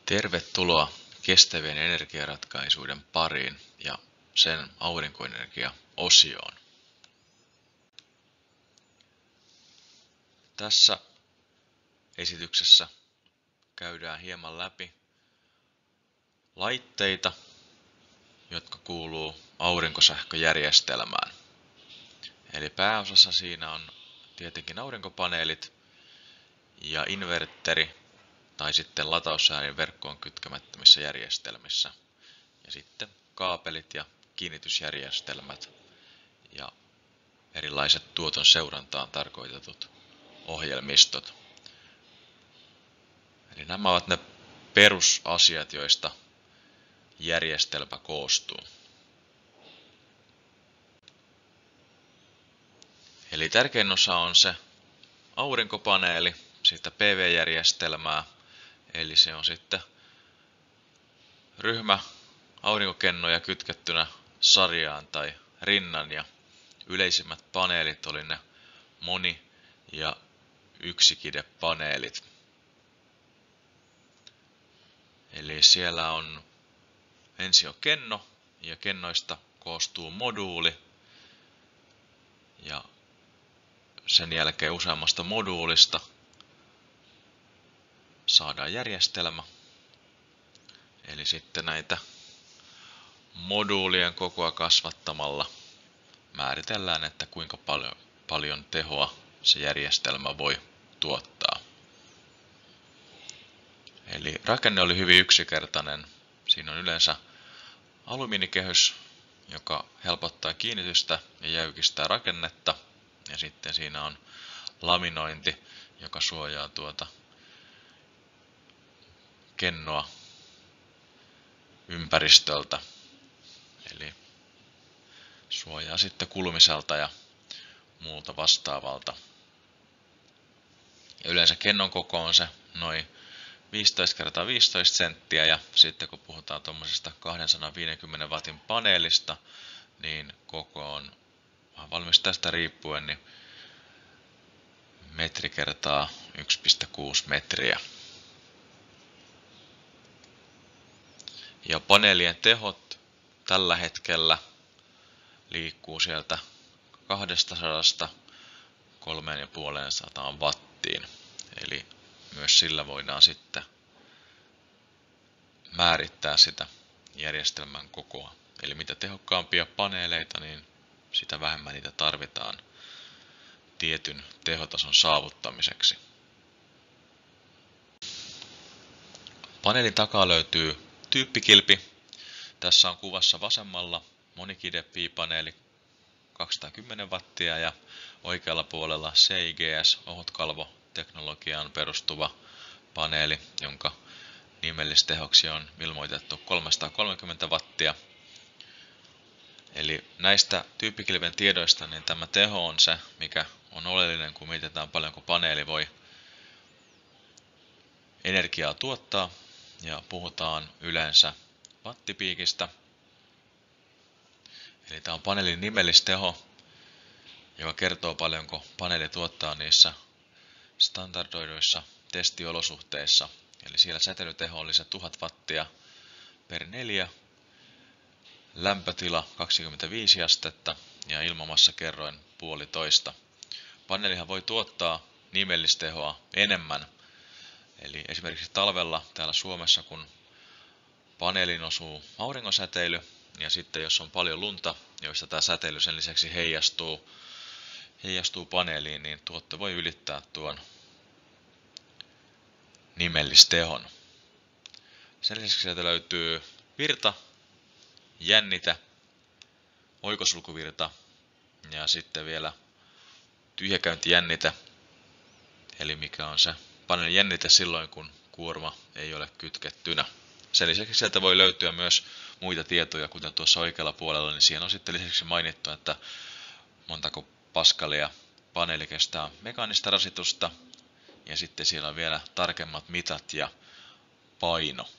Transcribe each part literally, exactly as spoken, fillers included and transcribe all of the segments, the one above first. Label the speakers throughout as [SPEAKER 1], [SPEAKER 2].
[SPEAKER 1] Tervetuloa kestävien energiaratkaisuiden pariin ja sen aurinkoenergia-osioon. Tässä esityksessä käydään hieman läpi laitteita, jotka kuuluu aurinkosähköjärjestelmään. Eli pääosassa siinä on tietenkin aurinkopaneelit ja inverteri tai sitten lataussäädin verkkoon kytkemättömissä järjestelmissä. Ja sitten kaapelit ja kiinnitysjärjestelmät ja erilaiset tuoton seurantaan tarkoitetut ohjelmistot. Eli nämä ovat ne perusasiat, joista järjestelmä koostuu. Eli tärkein osa on se aurinkopaneeli, siitä P V-järjestelmää, eli se on sitten ryhmä aurinkokennoja kytkettynä sarjaan tai rinnan, ja yleisimmät paneelit oli ne moni- ja yksikidepaneelit. Eli siellä on ensin on kenno, ja kennoista koostuu moduuli, ja sen jälkeen useammasta moduulista saadaan järjestelmä. Eli sitten näitä moduulien kokoa kasvattamalla määritellään, että kuinka paljon, paljon tehoa se järjestelmä voi tuottaa. Eli rakenne oli hyvin yksinkertainen. Siinä on yleensä alumiinikehys, joka helpottaa kiinnitystä ja jäykistää rakennetta. Ja sitten siinä on laminointi, joka suojaa tuota kennoa ympäristöltä. Eli suojaa sitten kulumiselta ja muulta vastaavalta. Ja yleensä kennon koko on se noin viisitoista kertaa viisitoista senttiä, ja sitten kun puhutaan tuommoisesta kaksisataaviisikymmentä watin paneelista, niin koko on vähän valmis tästä riippuen niin metri kertaa yksi pilkku kuusi metriä. Ja paneelien tehot tällä hetkellä liikkuu sieltä kaksisataa kolme pilkku viisi sataa wattiin. Eli myös sillä voidaan sitten määrittää sitä järjestelmän kokoa. Eli mitä tehokkaampia paneeleita, niin sitä vähemmän niitä tarvitaan tietyn tehotason saavuttamiseksi. Paneelin takaa löytyy tyyppikilpi. Tässä on kuvassa vasemmalla monikide-piipaneeli kaksisataakymmenen wattia ja oikealla puolella C I G S ohutkalvoteknologiaan perustuva paneeli, jonka nimellistehoksi on ilmoitettu kolmesataakolmekymmentä wattia. Eli näistä tyyppikilven tiedoista niin tämä teho on se, mikä on oleellinen, kun mietitään paljonko paneeli voi energiaa tuottaa, ja puhutaan yleensä wattipiikistä. Eli tämä on paneelin nimellisteho, joka kertoo paljonko paneeli tuottaa niissä standardoiduissa testiolosuhteissa. Eli siellä säteilyteho oli se tuhat wattia per neljä, lämpötila kaksikymmentäviisi astetta ja ilmamassakerroin puolitoista. Paneelihan voi tuottaa nimellistehoa enemmän. Eli esimerkiksi talvella täällä Suomessa, kun paneeliin osuu auringonsäteily, ja sitten jos on paljon lunta, joista tämä säteily sen lisäksi heijastuu, heijastuu paneeliin, niin tuotto voi ylittää tuon nimellistehon. Sen lisäksi sieltä löytyy virta, jännite, oikosulkuvirta ja sitten vielä tyhjäkäyntijännite, eli mikä on se paneelin jännite silloin, kun kuorma ei ole kytkettynä. Sen lisäksi sieltä voi löytyä myös muita tietoja, kuten tuossa oikealla puolella, niin siihen on sitten lisäksi mainittu, että montako paskalia paneeli kestää mekaanista rasitusta, ja sitten siellä on vielä tarkemmat mitat ja paino.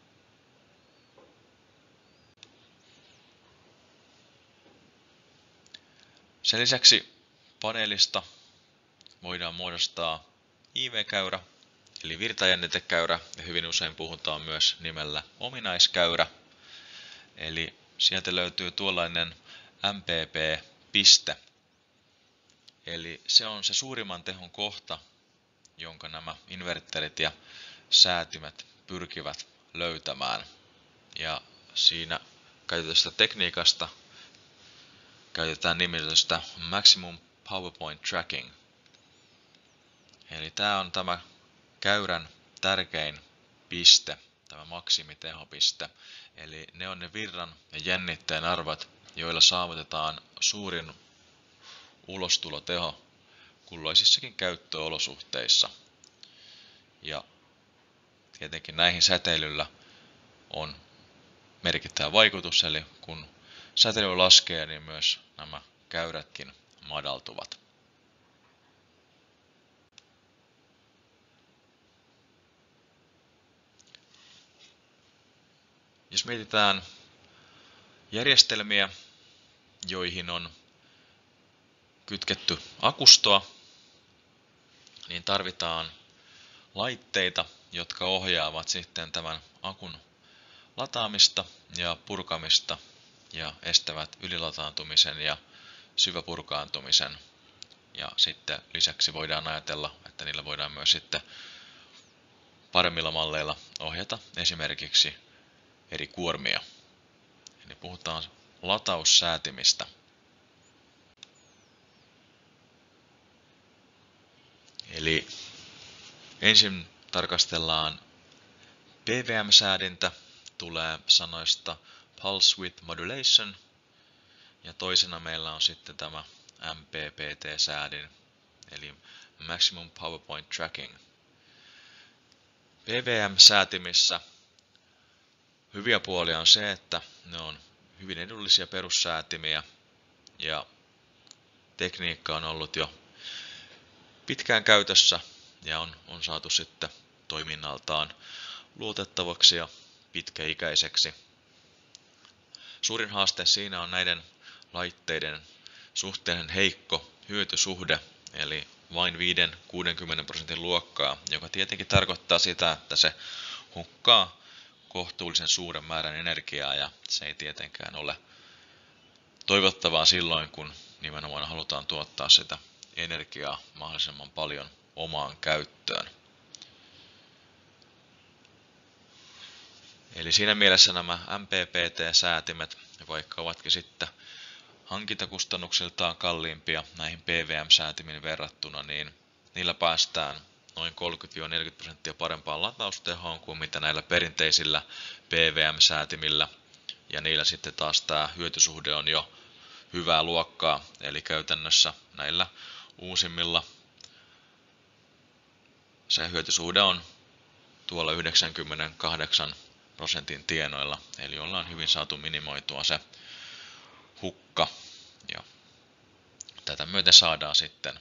[SPEAKER 1] Sen lisäksi paneelista voidaan muodostaa I V-käyrä, eli virtajännitekäyrä, ja hyvin usein puhutaan myös nimellä ominaiskäyrä. Eli sieltä löytyy tuollainen M P P-piste. Eli se on se suurimman tehon kohta, jonka nämä inverterit ja säätimet pyrkivät löytämään. Ja siinä käytetystä tekniikasta käytetään nimitystä Maximum Power Point Tracking. Eli tämä on tämä käyrän tärkein piste, tämä maksimitehopiste. Eli ne on ne virran ja jännitteen arvot, joilla saavutetaan suurin ulostuloteho kulloisissakin käyttöolosuhteissa. Ja tietenkin näihin säteilyllä on merkittävä vaikutus, eli kun säteily laskee, niin myös nämä käyrätkin madaltuvat. Jos mietitään järjestelmiä, joihin on kytketty akustoa, niin tarvitaan laitteita, jotka ohjaavat sitten tämän akun lataamista ja purkamista ja estävät ylilataantumisen ja syväpurkaantumisen. Ja sitten lisäksi voidaan ajatella, että niillä voidaan myös sitten paremmilla malleilla ohjata esimerkiksi eri kuormia. Eli puhutaan lataussäätimistä. Eli ensin tarkastellaan P W M-säädintä, tulee sanoista Pulse Width Modulation, ja toisena meillä on sitten tämä M P P T-säädin, eli Maximum Power Point Tracking. P W M-säätimissä hyviä puolia on se, että ne on hyvin edullisia perussäätimiä, ja tekniikka on ollut jo pitkään käytössä ja on, on saatu sitten toiminnaltaan luotettavaksi ja pitkäikäiseksi. Suurin haaste siinä on näiden laitteiden suhteellisen heikko hyötysuhde, eli vain viisi kuusikymmentä prosentin luokkaa, joka tietenkin tarkoittaa sitä, että se hukkaa kohtuullisen suuren määrän energiaa, ja se ei tietenkään ole toivottavaa silloin, kun nimenomaan halutaan tuottaa sitä energiaa mahdollisimman paljon omaan käyttöön. Eli siinä mielessä nämä M P P T-säätimet, vaikka ovatkin sitten hankintakustannuksiltaan kalliimpia näihin P W M-säätimiin verrattuna, niin niillä päästään noin kolmekymmentä neljäkymmentä prosenttia parempaan lataustehoon kuin mitä näillä perinteisillä P W M-säätimillä. Ja niillä sitten taas tämä hyötysuhde on jo hyvää luokkaa, eli käytännössä näillä uusimmilla se hyötysuhde on tuolla yhdeksänkymmentäkahdeksan prosentin tienoilla, eli ollaan hyvin saatu minimoitua se hukka, ja tätä myöten saadaan sitten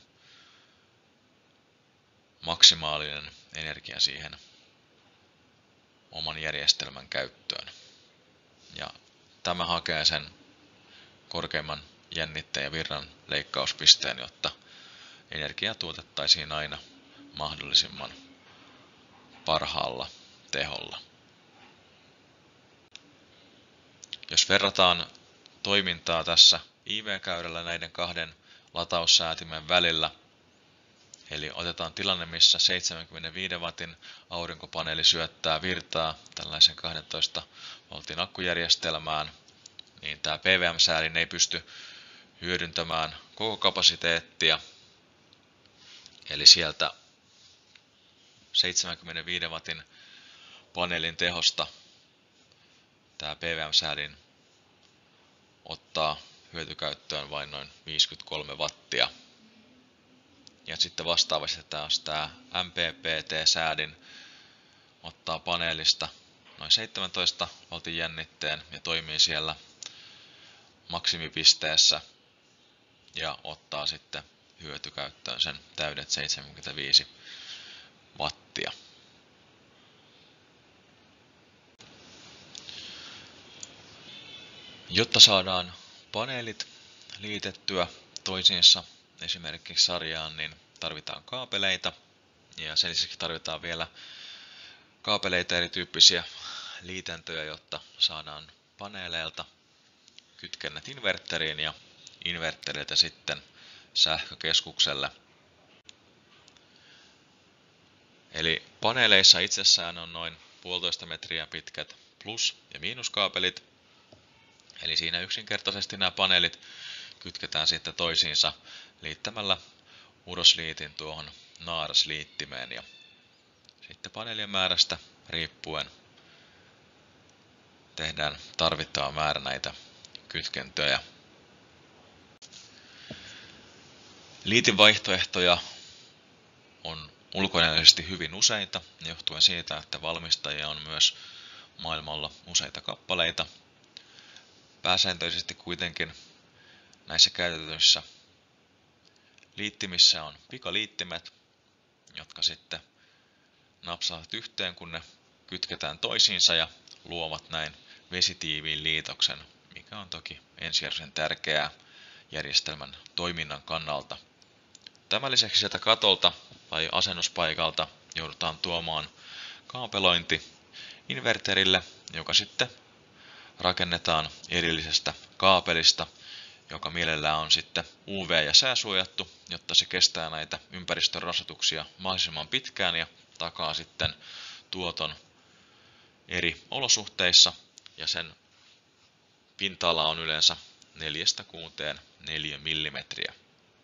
[SPEAKER 1] maksimaalinen energia siihen oman järjestelmän käyttöön. Ja tämä hakee sen korkeimman jännitteen ja virran leikkauspisteen, jotta energia tuotettaisiin aina mahdollisimman parhaalla teholla. Jos verrataan toimintaa tässä I V-käyrällä näiden kahden lataussäätimen välillä, eli otetaan tilanne, missä seitsemänkymmentäviisi wattin aurinkopaneeli syöttää virtaa tällaisen kaksitoista voltin akkujärjestelmään, niin tämä P W M-säädin ei pysty hyödyntämään koko kapasiteettia, eli sieltä seitsemänkymmentäviisi wattin paneelin tehosta tämä P W M-säädin ottaa hyötykäyttöön vain noin viisikymmentäkolme wattia. Ja sitten vastaavasti taas tämä M P P T-säädin ottaa paneelista noin seitsemäntoista voltin jännitteen ja toimii siellä maksimipisteessä ja ottaa sitten hyötykäyttöön sen täydet seitsemänkymmentäviisi wattia. Jotta saadaan paneelit liitettyä toisiinsa esimerkiksi sarjaan, niin tarvitaan kaapeleita, Ja sen lisäksi tarvitaan vielä kaapeleita, erityyppisiä liitäntöjä, jotta saadaan paneeleilta kytkennät inverteriin ja invertereiltä sitten sähkökeskukselle. Eli paneeleissa itsessään on noin puolitoista metriä pitkät plus- ja miinuskaapelit. Eli siinä yksinkertaisesti nämä paneelit kytketään sitten toisiinsa liittämällä urosliitin tuohon naarasliittimeen. Ja sitten paneelien määrästä riippuen tehdään tarvittava määrä näitä kytkentöjä. Liitin vaihtoehtoja on ulkonäöllisesti hyvin useita, johtuen siitä, että valmistajia on myös maailmalla useita kappaleita. Pääsääntöisesti kuitenkin näissä käytetyissä liittimissä on pikaliittimet, jotka sitten napsaavat yhteen, kun ne kytketään toisiinsa ja luovat näin vesitiiviin liitoksen, mikä on toki ensisijaisen tärkeää järjestelmän toiminnan kannalta. Tämän lisäksi sieltä katolta tai asennuspaikalta joudutaan tuomaan kaapelointi inverterille, joka sitten rakennetaan erillisestä kaapelista, joka mielellään on sitten U V- ja sääsuojattu, jotta se kestää näitä ympäristön rasituksia mahdollisimman pitkään ja takaa sitten tuoton eri olosuhteissa, ja sen pinta-ala on yleensä neljästä kuuteen neliömillimetriä.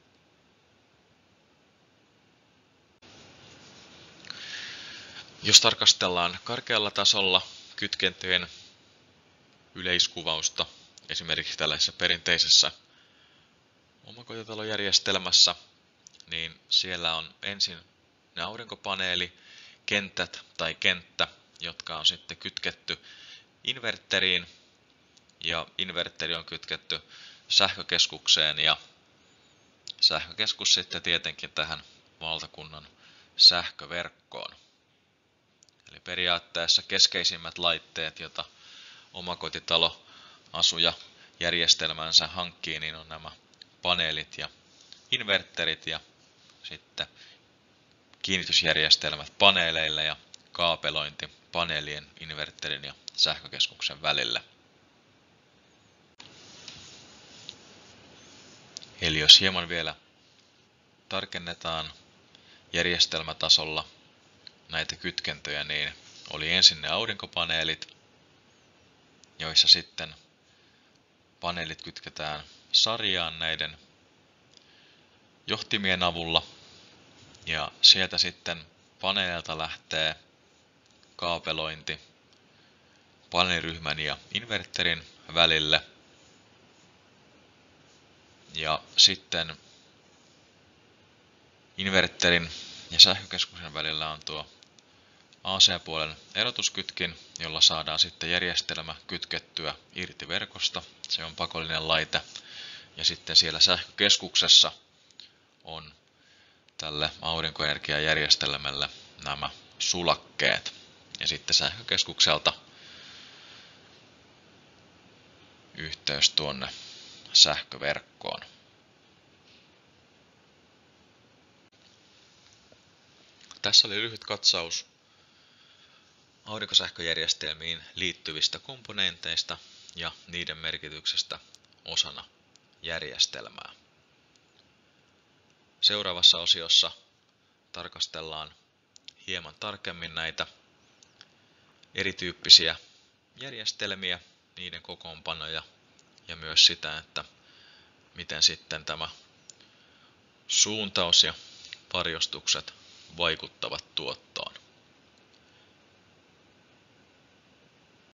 [SPEAKER 1] Jos tarkastellaan karkealla tasolla kytkentöjen yleiskuvausta, esimerkiksi tällaisessa perinteisessä omakotitalojärjestelmässä, niin siellä on ensin ne aurinkopaneelikentät tai kenttä, jotka on sitten kytketty inverteriin, ja inverteri on kytketty sähkökeskukseen ja sähkökeskus sitten tietenkin tähän valtakunnan sähköverkkoon. Eli periaatteessa keskeisimmät laitteet, joita omakotitaloasuja järjestelmänsä hankkii, niin on nämä paneelit ja inverterit ja sitten kiinnitysjärjestelmät paneeleille ja kaapelointi paneelien, inverterin ja sähkökeskuksen välillä. Eli jos hieman vielä tarkennetaan järjestelmätasolla näitä kytkentöjä, niin oli ensin ne aurinkopaneelit, joissa sitten paneelit kytketään sarjaan näiden johtimien avulla, ja sieltä sitten paneelilta lähtee kaapelointi paneeliryhmän ja inverterin välille, ja sitten inverterin ja sähkökeskuksen välillä on tuo A C-puolen erotuskytkin, jolla saadaan sitten järjestelmä kytkettyä irti verkosta. Se on pakollinen laite. Ja sitten siellä sähkökeskuksessa on tälle aurinkoenergiajärjestelmälle nämä sulakkeet. Ja sitten sähkökeskukselta yhteys tuonne sähköverkkoon. Tässä oli lyhyt katsaus aurinkosähköjärjestelmiin liittyvistä komponenteista ja niiden merkityksestä osana järjestelmää. Seuraavassa osiossa tarkastellaan hieman tarkemmin näitä erityyppisiä järjestelmiä, niiden kokoonpanoja ja myös sitä, että miten sitten tämä suuntaus ja varjostukset vaikuttavat tuotteeseen.